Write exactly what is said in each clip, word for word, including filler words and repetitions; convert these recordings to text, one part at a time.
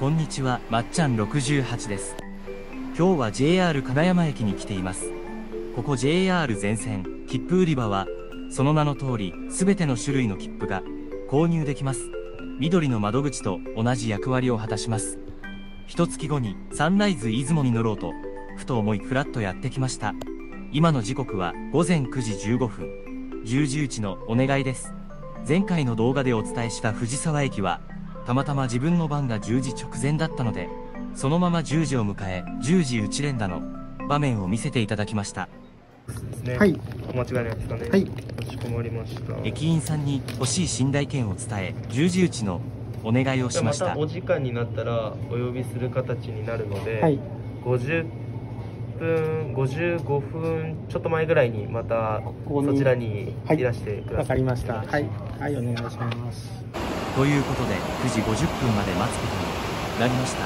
こんにちは、まっちゃんろくじゅうはちです。今日は ジェイアール 金山駅に来ています。ここ ジェイアール 全線切符売り場は、その名の通り、すべての種類の切符が購入できます。緑の窓口と同じ役割を果たします。一月後にサンライズ出雲に乗ろうと、ふと思いフラッとやってきました。今の時刻はごぜんくじじゅうごふん。十字打ちのお願いです。前回の動画でお伝えした藤沢駅は、たまたま自分の番がじゅうじ直前だったので、そのままじゅうじを迎え、じゅうじ打ち連打の場面を見せていただきました。 ですね。 はい。 お間違いないですかね。 はい。 かしこまりました。 駅員さんに欲しい寝台券を伝え、じゅうじ打ちのお願いをしました。 またお時間になったらお呼びする形になるので、 はい。 ごじゅっぷん、ごじゅうごふんちょっと前ぐらいにまたこにそちらにいらしてください。 わかりました。はい。はい、お願いします。 ということで、くじごじゅっぷんまで待つことになりました。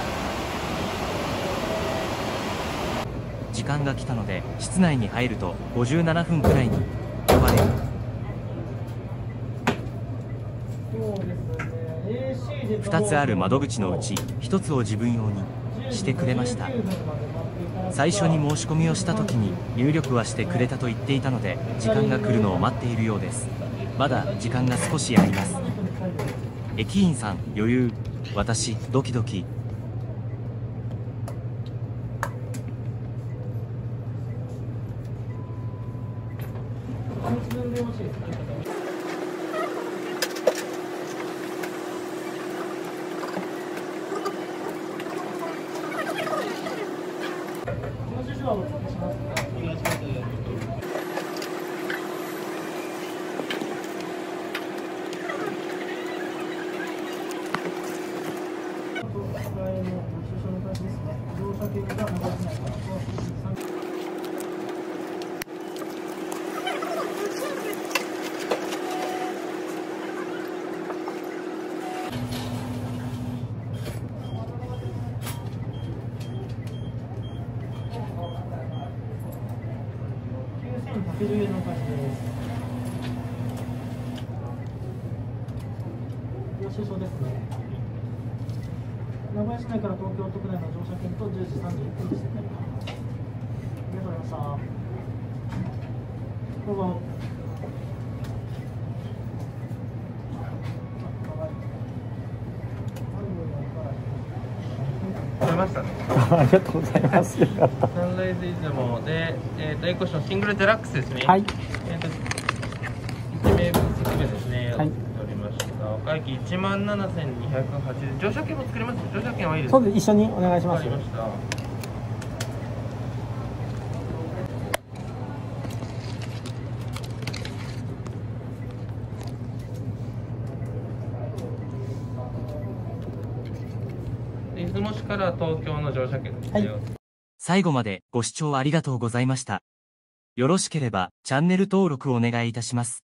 時間が来たので、室内に入るとごじゅうななふんくらいに呼ばれる。ふたつある窓口のうち、ひとつを自分用にしてくれました。最初に申し込みをした時に入力はしてくれたと言っていたので、時間が来るのを待っているようです。まだ時間が少しあります。駅員さん余裕、私ドキドキ。 領収書ですね。名古屋市内から東京都内の乗車券とじゅうじさんじゅっぷんでしてになります。ありがとうございました。どうぞ。 取れましたね。 ありがとうございます。 サンライズ出雲で、えっと、エコシのシングルデラックスですね。 はい。 えっと、いち名分含めですね。はい。取りました。お会計いちまんななせんにひゃくはちじゅう。乗車券も作れます。乗車券はいいですか。 そうです。一緒にお願いします。 わかりました。出雲市から東京の乗車券ですね。 はい。 最後までご視聴ありがとうございました。よろしければチャンネル登録お願いいたします。